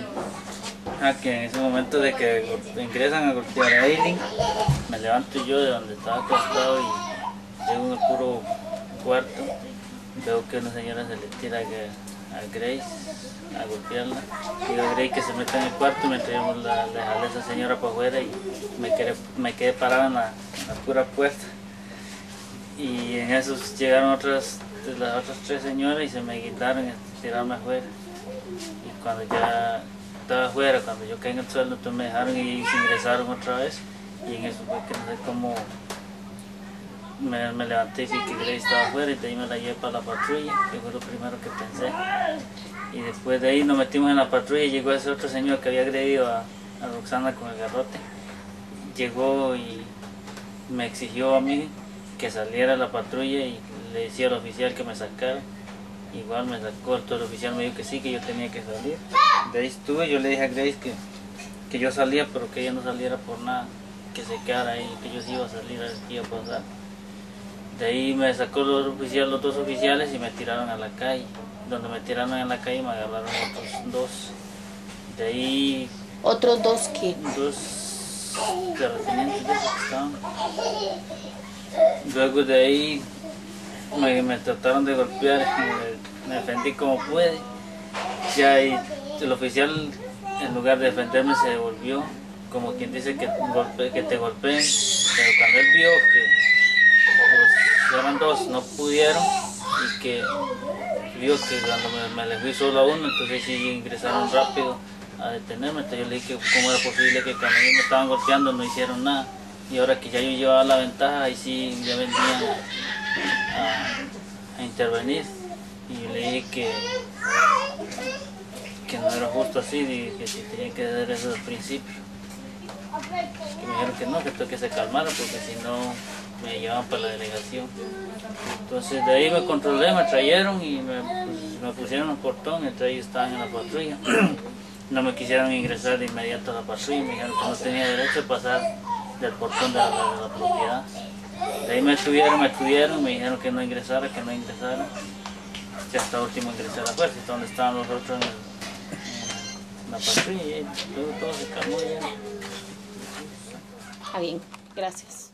Que en ese momento de que ingresan a golpear a Eileen, me levanto yo de donde estaba acostado y llego en el puro cuarto. Veo que una señora se le tira a Grace a golpearla. Digo a Grace que se meta en el cuarto mientras yo le jalé a esa señora para afuera y me quedé parado en la pura puerta. Y en eso llegaron las otras tres señoras y se me quitaron a tirarme afuera. Y cuando ya estaba afuera, cuando yo caí en el suelo, entonces me dejaron y se ingresaron otra vez. Y en eso fue que no sé cómo me levanté y vi que Grace estaba afuera y de ahí me la llevé para la patrulla, que fue lo primero que pensé. Y después de ahí nos metimos en la patrulla y llegó ese otro señor que había agredido a Roxana con el garrote. Llegó y me exigió a mí que saliera a la patrulla y le decía al oficial que me sacara. Igual me sacó, el oficial me dijo que sí, que yo tenía que salir. De ahí estuve, yo le dije a Grace que yo salía, pero que ella no saliera por nada, que se quedara ahí, que yo sí iba a salir a ver qué iba a pasar. De ahí me sacó los dos oficiales y me tiraron a la calle. Donde me tiraron en la calle me agarraron otros dos. De ahí... ¿Otros dos qué? Dos terratenientes que estaban. Luego de ahí me trataron de golpear, me defendí como pude. Ya el oficial, en lugar de defenderme, se devolvió, como quien dice que te golpeen. Pero cuando él vio que eran dos, no pudieron, y que vio que cuando me le fui solo a uno, entonces sí ingresaron rápido a detenerme. Entonces yo le dije que cómo era posible que cuando ellos me estaban golpeando no hicieron nada. Y ahora que ya yo llevaba la ventaja, ahí sí ya venían a intervenir. Y yo le dije que no era justo así, que si tenía que hacer eso desde el principio. Que me dijeron que no, que tengo que se calmara porque si no me llevaban para la delegación. Entonces de ahí me controlé, me trajeron y me pusieron un portón, entre ellos estaban en la patrulla. No me quisieron ingresar de inmediato a la patrulla, me dijeron que no tenía derecho a pasar del portón de la propiedad. De ahí me estuvieron, me dijeron que no ingresara, Y hasta último ingresé a la fuerza, donde estaban los otros en la patrulla y todo se calmó ya. Está bien, gracias.